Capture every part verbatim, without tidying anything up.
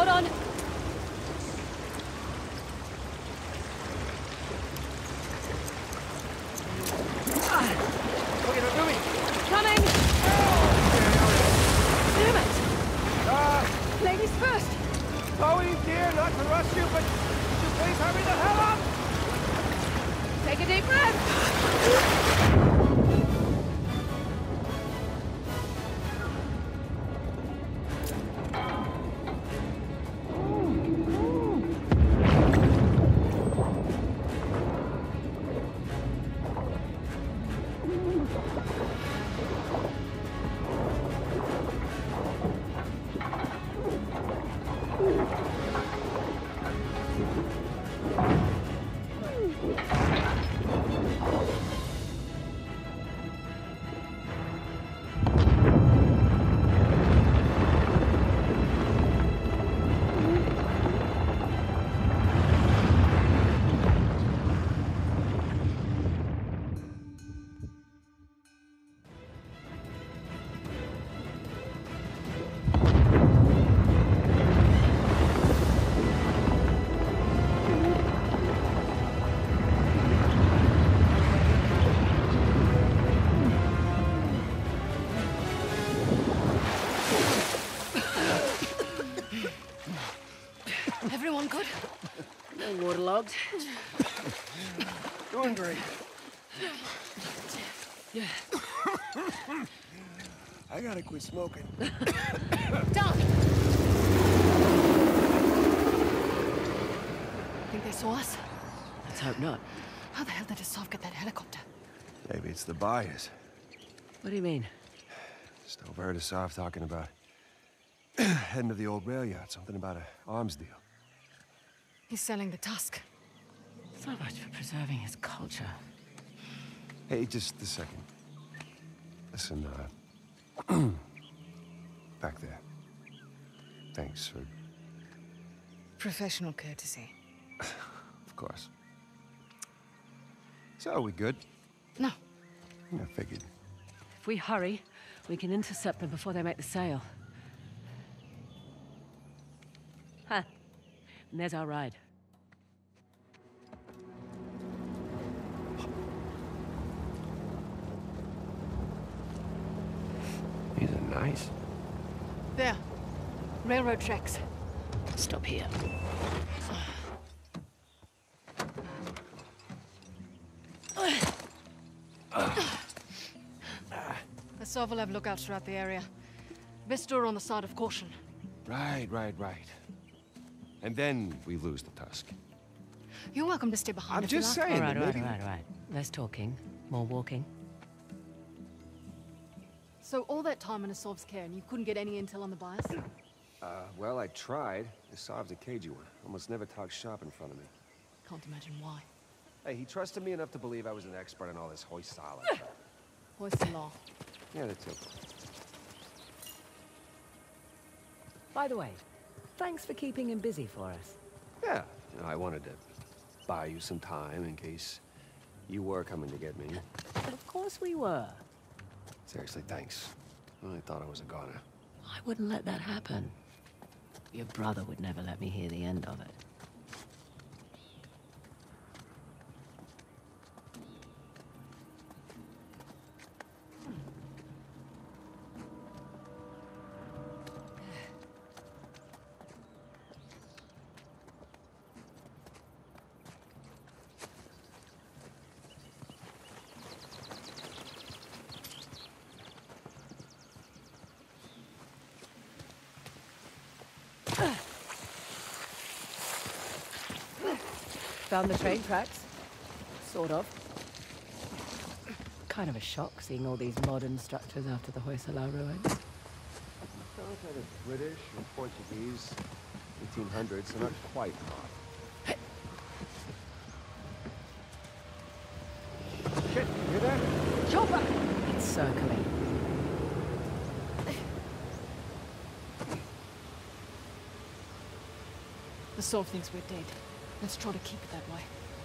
Hold on. Okay, now do me. Coming! Damn it! Uh, Ladies first! Chloe, dear, not to rush you, but could you please hurry the hell up? Take a deep breath! Everyone good? No waterlogged. Doing great. Yeah. I gotta quit smoking. Down! Think they saw us? Let's hope not. How the hell did Asav get that helicopter? Maybe it's the buyers. What do you mean? Just overheard Asav talking about heading to the old rail yard, something about an arms deal. He's selling the tusk. So much for preserving his culture. Hey, just a second. Listen, uh... back there. Thanks for... Professional courtesy. Of course. So, are we good? No. I figured. If we hurry, we can intercept them before they make the sail. Huh. And there's our ride. These are nice. There. Railroad tracks. Stop here. Asav will have lookouts throughout the area. Best store on the side of caution. Right, right, right. And then we lose the tusk. You're welcome to stay behind I'm if you just like. saying All right, that all right, maybe... all right, all right. Less talking, more walking. So all that time in Asav's care and you couldn't get any intel on the buyers? Uh, well, I tried. Asav's a cagey one. Almost never talks shop in front of me. Can't imagine why. Hey, he trusted me enough to believe I was an expert in all this Hoysala. Hoist the law. Yeah, that too. By the way, thanks for keeping him busy for us. Yeah, you know, I wanted to buy you some time in case you were coming to get me. Of course we were. Seriously, thanks. I really thought I was a goner. I wouldn't let that happen. Your brother would never let me hear the end of it. Found the train tracks? Sort of. Kind of a shock seeing all these modern structures after the Hoysala ruins. Sounds kind of British or Portuguese, eighteen hundreds, so not quite modern. Shit, you hear that? Chopper! It's circling. The Asav thinks we're dead. Let's try to keep it that way.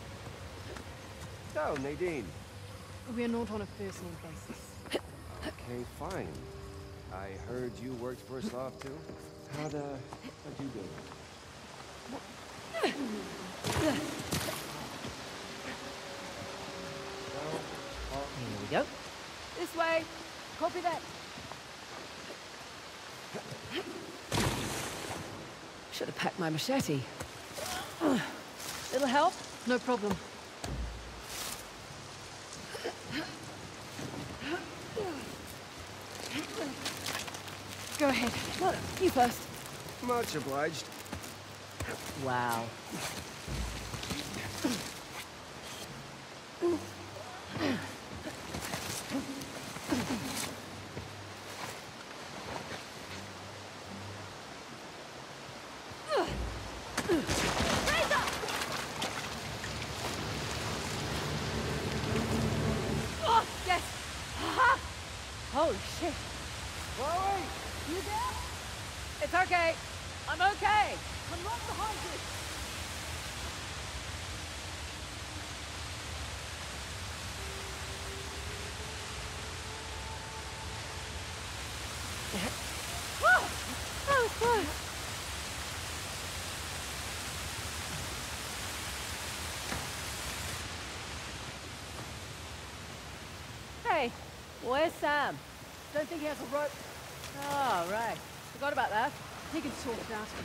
So, Nadine. We are not on a first name basis. Okay, fine. I heard you worked for Asav too? How'd, uh, how'd you do? Here we go. This way. Copy that. Should have packed my machete. Little help? No problem. Go ahead. No, you first. Much obliged. Wow. Oh, yes! Aha! Holy shit. Chloe! You there? It's okay. I'm okay. I'm right behind you. Oh, that was close. Hey, where's Sam? Don't think he has a rope. Oh, right. Forgot about that. He can sort it out.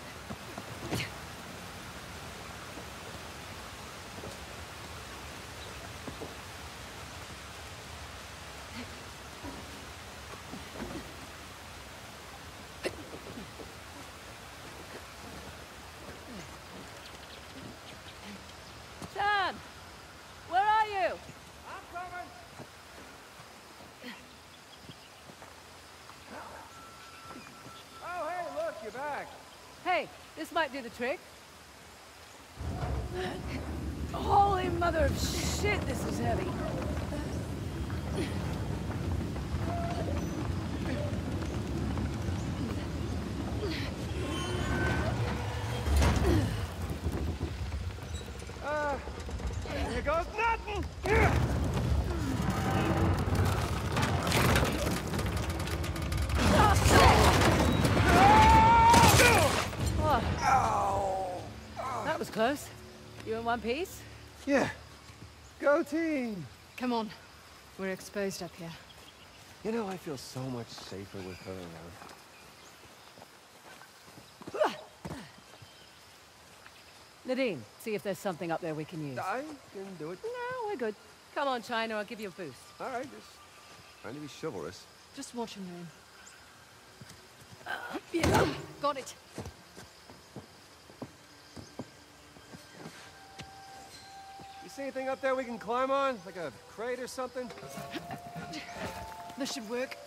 Sam! Where are you? I'm coming! Oh, hey, look, you're back. Hey, this might do the trick. Holy mother of shit, this is heavy. Uh, here goes nothing! Oh, that was close. You in one piece? Yeah. Go team! Come on. We're exposed up here. You know, I feel so much safer with her around. Nadine, see if there's something up there we can use. I can do it. No, we're good. Come on, China, I'll give you a boost. All right, just trying to be chivalrous. Just watch him, Moon. Yeah. Got it. You see anything up there we can climb on? Like a crate or something? This should work.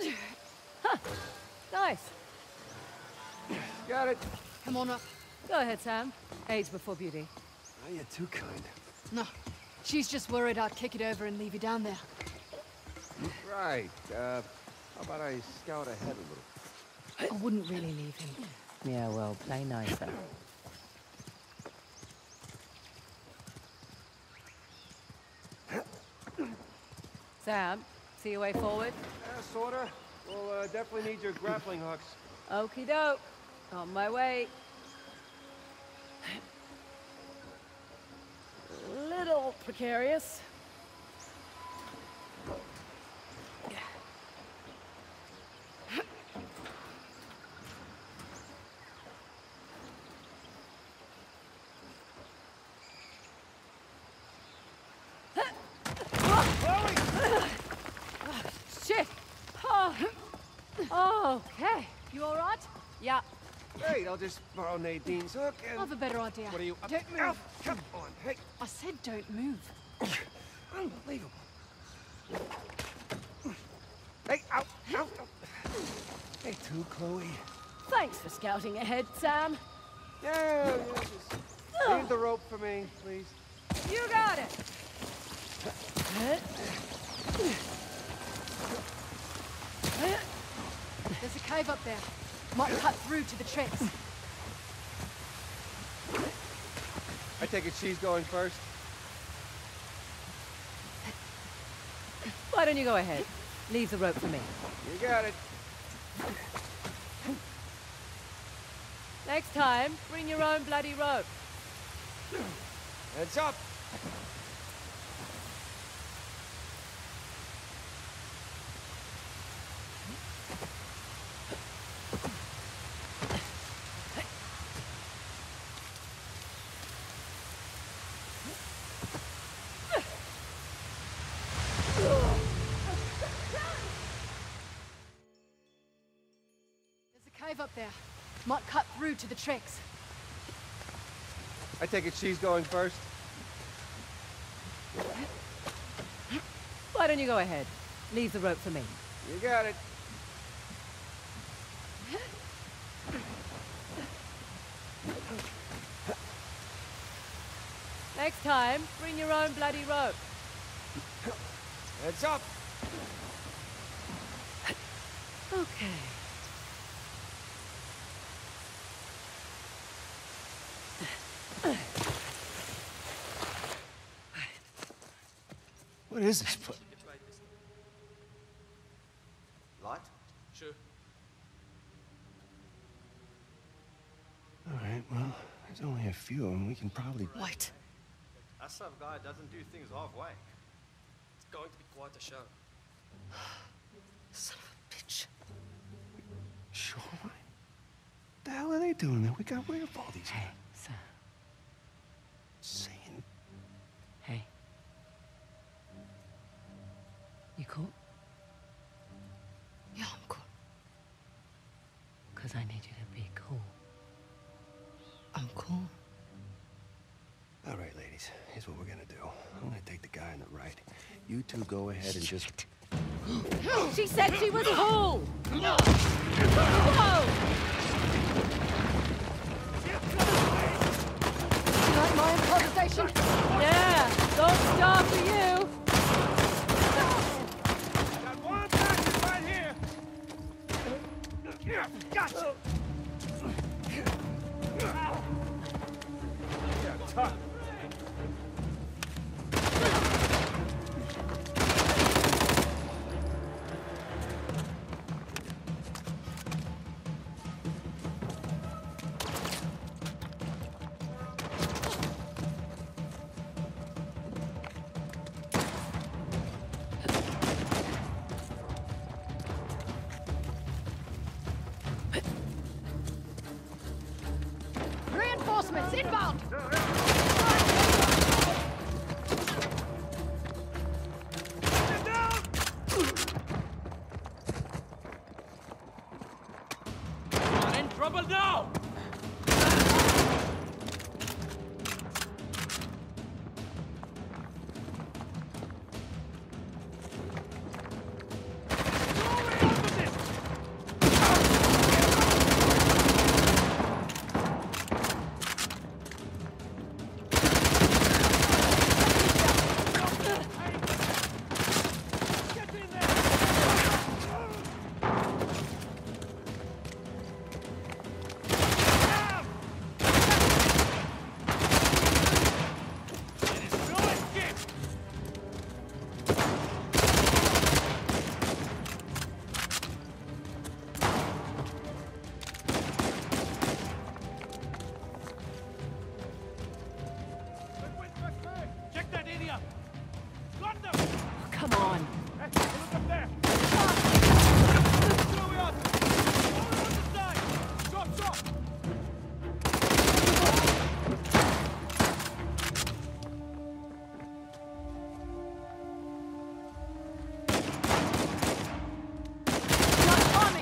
Nice. Got it. Come on up. Go ahead, Sam. Age before beauty. Oh, you're too kind. No. She's just worried I'd kick it over and leave you down there. Right. Uh, how about I scout ahead a little? I wouldn't really leave him. Yeah, well, play nicer. Sam, see your way forward? Yeah, sorta. We'll uh, definitely need your grappling hooks. Okie doke. On my way. Little precarious. Shit! Oh. Okay. You all right? Yeah. Great, I'll just borrow Nadine's hook and... I have a better idea. What are you up Don't move. Ow, come on, hey. I said don't move. Unbelievable. Hey, ow, ow, ow. Hey, too, Chloe. Thanks for scouting ahead, Sam. Yeah, yeah, just leave the rope for me, please. You got it. There's a cave up there. Might cut through to the tracks. I take it she's going first? Why don't you go ahead? Leave the rope for me. You got it. Next time, bring your own bloody rope. Heads up! There's a cave up there. Might cut through to the tracks. I take it she's going first? Why don't you go ahead? Leave the rope for me. You got it. Next time, bring your own bloody rope. Heads up! Okay. What is this place? Light? Sure. All right, well, there's only a few of them. We can probably... Wait. That some guy doesn't do things halfway. It's going to be quite a show. Son of a bitch. Sure. What the hell are they doing there? We got rid of all these Hey, sir. Saying... Hey. You cool? Yeah, I'm cool. Because I need you to be cool. I'm cool. All right, ladies. Here's what we're gonna do. I'm gonna take the guy on the right. You two go ahead and just... She said she was cool! Whoa! You like my improvisation? Yeah, don't stop for you! Got one person right here! Gotcha! Reinforcements inbound! I'm in trouble now! Check that area! Got them! Come on. Hey, look up there! Where we are? Over on the side! Drop, drop! Not bombing!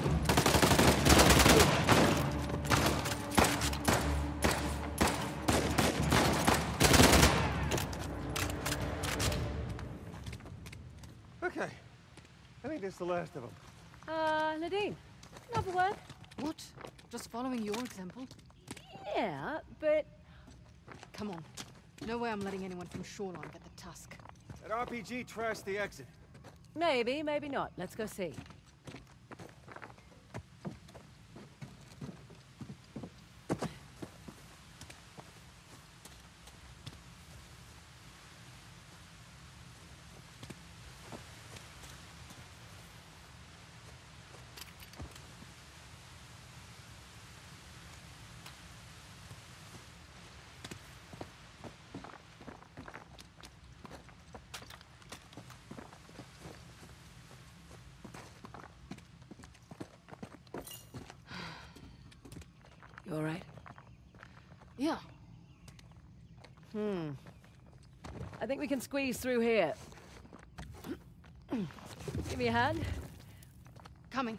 Okay. I think that's the last of them. Uh, Nadine, another word? What? Just following your example? Yeah, but... Come on. No way I'm letting anyone from Shoreline get the tusk. That R P G trashed the exit. Maybe, maybe not. Let's go see. You all right? Yeah. Hmm. I think we can squeeze through here. Give me a hand. Coming.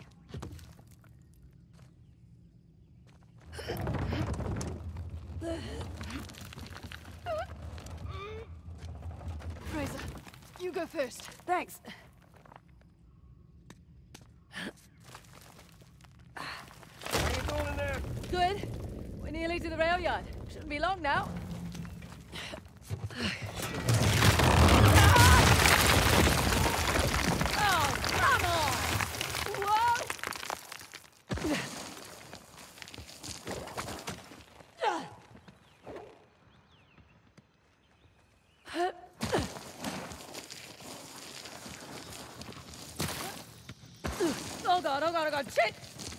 Fraser, you go first. Thanks. How you doing in there? Good. We're nearly to the rail yard. Shouldn't be long now. Oh, come on! Whoa! Oh god, oh god, oh god, shit!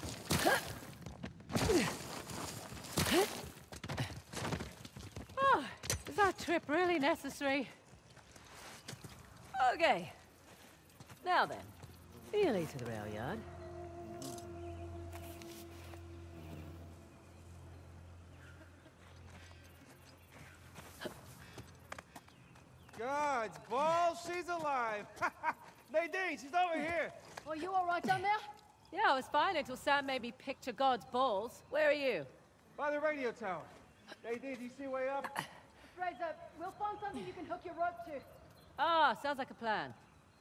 Oh, is that trip really necessary? Okay. Now then, nearly to the rail yard. God's balls, she's alive. Nadine, she's over here. Are you all right down there? Yeah, I was fine until Sam made me picture God's balls. Where are you? By the radio tower. Nadine, do you see way up? Fraser, we'll find something you can hook your rope to. Ah, sounds like a plan.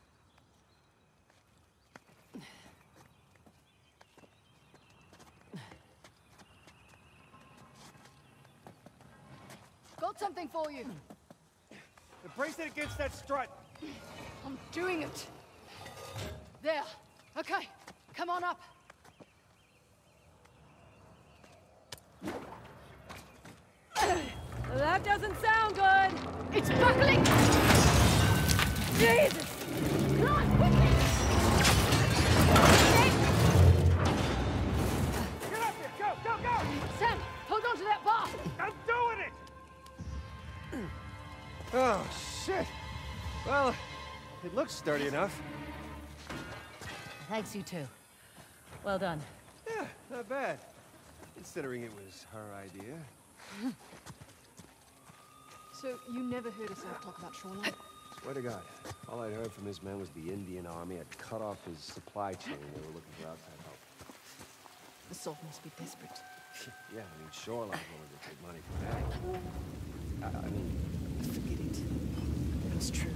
Got something for you. Brace it against that strut. I'm doing it. There. Okay. Come on up. That doesn't sound good. It's buckling! Jesus! Climb quickly! Get up there! Go, go, go! Sam, hold on to that bar! I'm doing it! Oh, shit. Well, it looks sturdy enough. Thanks, you too. Well done. Yeah, not bad. Considering it was her idea. So, you never heard us all talk about Shoreline? Swear to God, all I'd heard from his men was the Indian army had cut off his supply chain and they were looking for outside help. The salt must be desperate. Yeah, I mean, Shoreline wanted to take money from that. I, I mean, Forget it. It was true.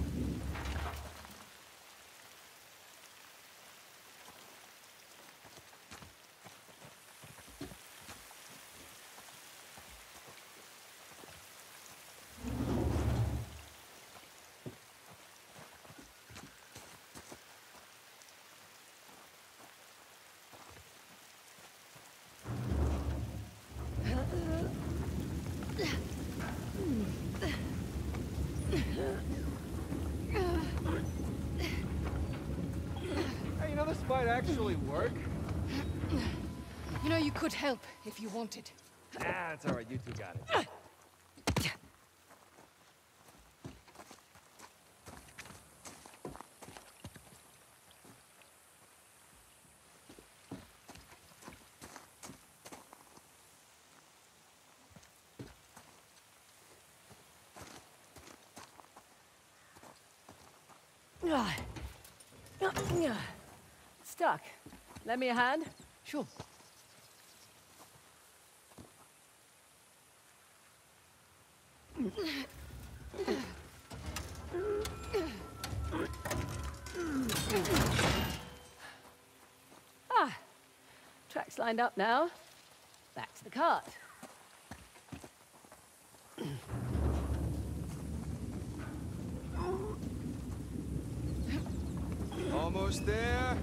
hey, you know, this might actually work. You know, you could help if you wanted. Ah, it's all right. You two got it. Stuck. Lend me a hand? Sure. Ah, tracks lined up now. Back to the cart. Almost there.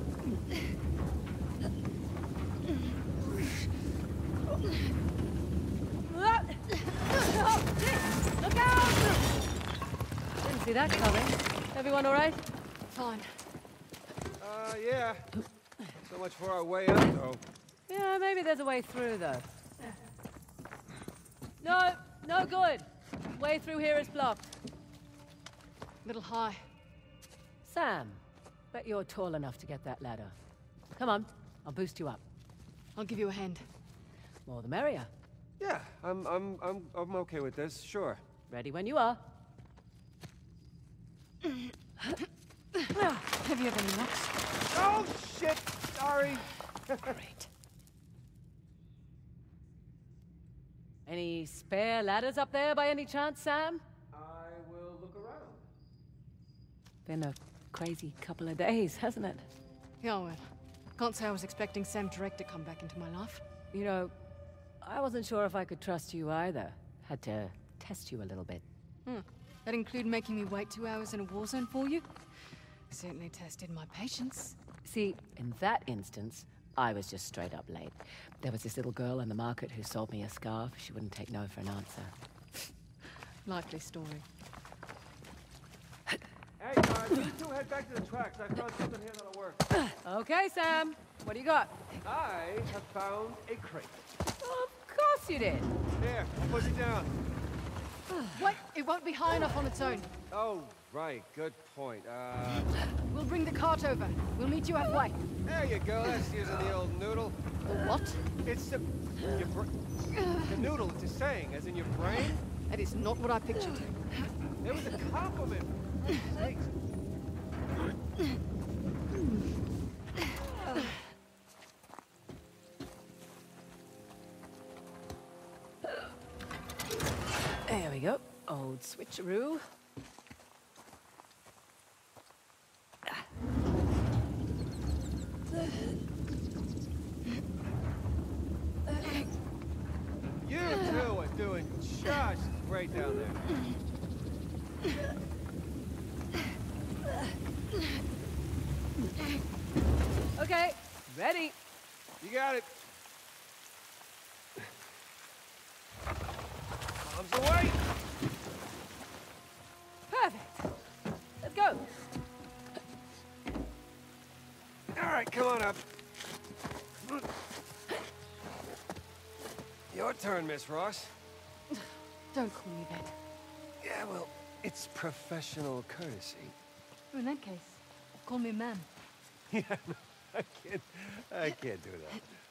Ah! Oh, shit! Look out! Didn't see that coming. Everyone all right? Fine. Uh, yeah. So much for our way up, though. Yeah, maybe there's a way through, though. No, no good. Way through here is blocked. Little high. Sam, bet you're tall enough to get that ladder. Come on, I'll boost you up. I'll give you a hand. More the merrier. Yeah, I'm, I'm, I'm, I'm okay with this, sure. Ready when you are. Have you ever any knocks? Oh, shit! Sorry! Great. Any spare ladders up there by any chance, Sam? I will look around. Been a crazy couple of days, hasn't it? Yeah, well, can't say I was expecting Sam Drake to come back into my life. You know, I wasn't sure if I could trust you either. Had to test you a little bit. Hmm. That include making me wait two hours in a war zone for you? Certainly tested my patience. See, in that instance, I was just straight up late. There was this little girl in the market who sold me a scarf. She wouldn't take no for an answer. Likely story. Hey, uh, you two head back to the tracks. I found something here that'll work. Okay, Sam. What do you got? I have found a crate. Of course you did. Here, push it down. Wait, it won't be high enough on its own. Oh, right, good point. Uh, We'll bring the cart over. We'll meet you halfway. there you go. That's using the old noodle. The what? It's the... Your br the noodle, it's a saying, as in your brain? That is not what I pictured. It was a compliment. Thanks. There we go. Old switcheroo. You two are doing just great down there. Okay, ready. You got it. Arms away! Perfect. Let's go. All right, come on up. Your turn, Miss Ross. Don't call me that. Yeah, well, it's professional courtesy. In that case, call me ma'am. Yeah, no, I can't, I can't do that.